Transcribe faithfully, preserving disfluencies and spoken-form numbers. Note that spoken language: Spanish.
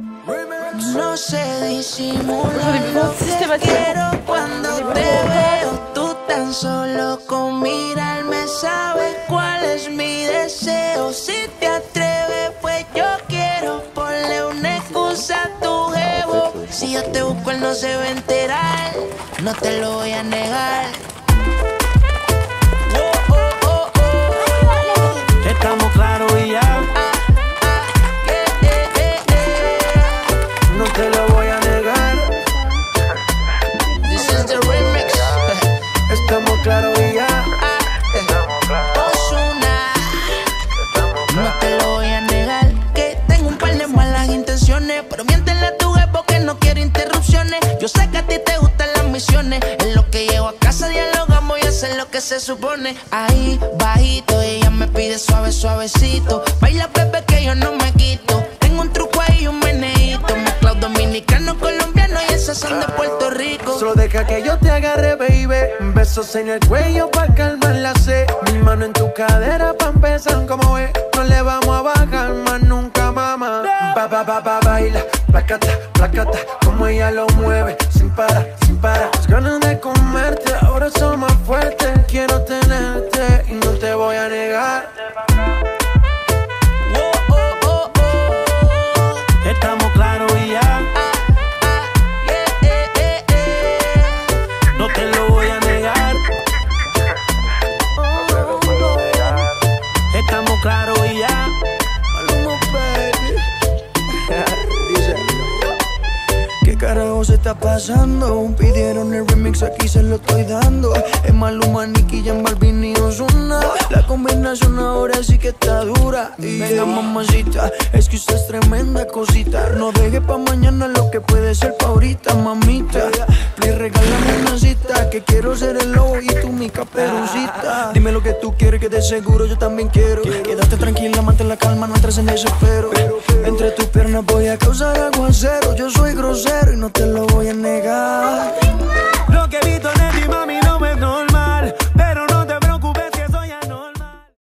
No se disimula lo que quiero cuando te veo. Tú tan solo con mirarme sabes cuál es mi deseo. Si te atreves, pues yo quiero. Ponle una excusa a tu jevo. Si yo te busco, él no se va a enterar. No te lo voy a negar. Oh, oh, oh, oh. Estamos claros y ya. No te lo voy a negar. This is the remix. Estamos claros y ya. Ozuna. No te lo voy a negar. Que tengo un par de malas intenciones, pero miéntele a tu jefe porque no quiero interrupciones. Yo sé que a ti te gustan las misiones. En lo que llego a casa dialogamos y hacer lo que se supone. Ahí, bajito, ella me pide suave, suavecito. Baila, bebé, que yo no me quito. Tengo un truco ahí, un meneíto. Mezclado dominicano, colombiano y esas son de Puerto Rico. Solo deja que yo te agarre, baby. Besos en el cuello pa' calmar la sed. Mi mano en tu cadera pa' empezar, como ves. No le vamos a bajar más nunca, mamá. Ba, ba, ba, ba, baila, placata, placata. Como ella lo mueve, sin parar, sin parar. Las ganas de comerte, ahora son más fuertes. Quiero tenerte y no te voy a negar. Oh, oh, oh, oh. Estamos claros y ya. Ah, ah, yeah, eh, eh, eh. No te lo voy a negar. Estamos claros y ya. Maluma, baby. Dice: ¿qué carajo se está pasando? Pidieron el remix, aquí se lo estoy dando. Es Maluma, Nicky Jam, Balvin y Ozuna. La combinación ahora sí que está dura. Y venga, mamacita, es que usted es tremenda cosita. No deje pa' mañana lo que puede ser pa' ahorita, mamita. Please, regálame una cita, que quiero ser el lobo y tú mi caperucita. Dime lo que tú quieres, que de seguro yo también quiero. Quédate tranquila, mantén la calma, no entres en desespero. Entre tus piernas voy a causar aguacero. Yo soy grosero y no te lo voy a negar.